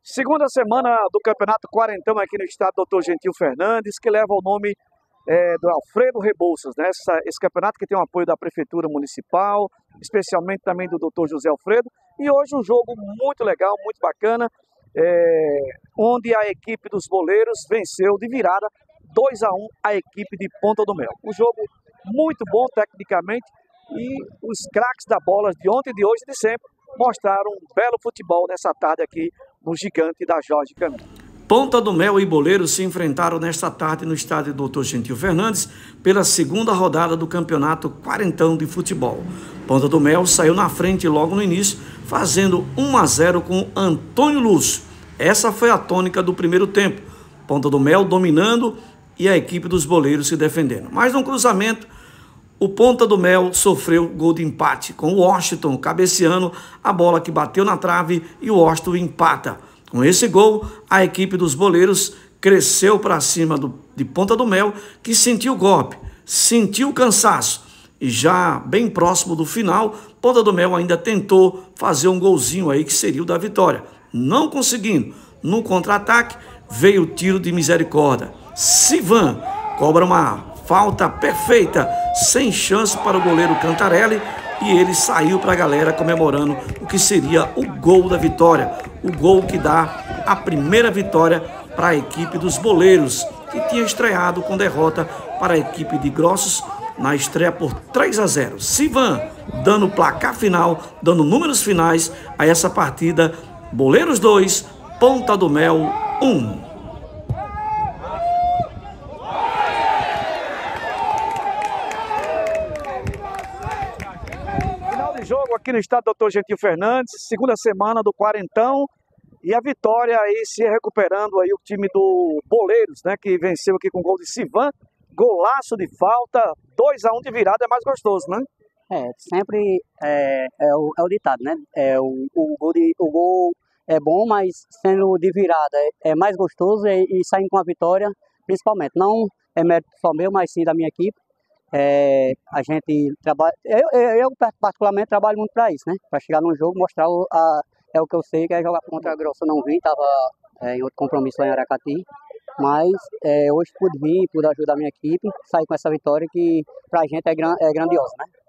Segunda semana do Campeonato Quarentão aqui no estado Dr. Gentil Fernandes, que leva o nome do Alfredo Rebouças, né? Esse campeonato que tem o apoio da Prefeitura Municipal, especialmente também do Dr. José Alfredo. E hoje um jogo muito legal, muito bacana, onde a equipe dos boleiros venceu de virada 2-1 a equipe de Ponta do Mel. Um jogo muito bom tecnicamente e os craques da bola de ontem, de hoje e de sempre mostraram um belo futebol nessa tarde aqui no Gigante da Jorge Camilo. Ponta do Mel e Boleiros se enfrentaram nesta tarde no estádio Dr. Gentil Fernandes pela segunda rodada do Campeonato Quarentão de Futebol. Ponta do Mel saiu na frente logo no início, fazendo 1-0 com Antônio Lúcio. Essa foi a tônica do primeiro tempo. Ponta do Mel dominando e a equipe dos Boleiros se defendendo. Mas no cruzamento, o Ponta do Mel sofreu gol de empate, com o Washington cabeceando a bola que bateu na trave e o Washington empata. Com esse gol, a equipe dos Boleiros cresceu para cima de Ponta do Mel, que sentiu o golpe, sentiu o cansaço. E já bem próximo do final, Ponta do Mel ainda tentou fazer um golzinho aí que seria o da vitória. Não conseguindo. No contra-ataque, veio o tiro de misericórdia. Sivan cobra uma falta perfeita, sem chance para o goleiro Cantarelli, e ele saiu para a galera comemorando o que seria o gol da vitória, o gol que dá a primeira vitória para a equipe dos Boleiros, que tinha estreado com derrota para a equipe de Grossos na estreia por 3-0. Sivan dando o placar final, dando números finais a essa partida. Boleiros 2, Ponta do Mel 1. Jogo aqui no estado Dr. Gentil Fernandes, segunda semana do Quarentão, e a vitória aí se recuperando aí o time do Boleiros, né, que venceu aqui com gol de Sivan, golaço de falta, 2-1 de virada, é mais gostoso, né? Sempre é o ditado, né? O gol é bom, mas sendo de virada é mais gostoso e saindo com a vitória, principalmente. Não é mérito só meu, mas sim da minha equipe. A gente trabalha, eu particularmente trabalho muito para isso, né? Para chegar num jogo, mostrar o que eu sei, que é jogar contra a Grossa. Eu não vim, estava em outro compromisso lá em Aracati, mas hoje pude vir, pude ajudar a minha equipe, sair com essa vitória que para a gente é grandiosa, né?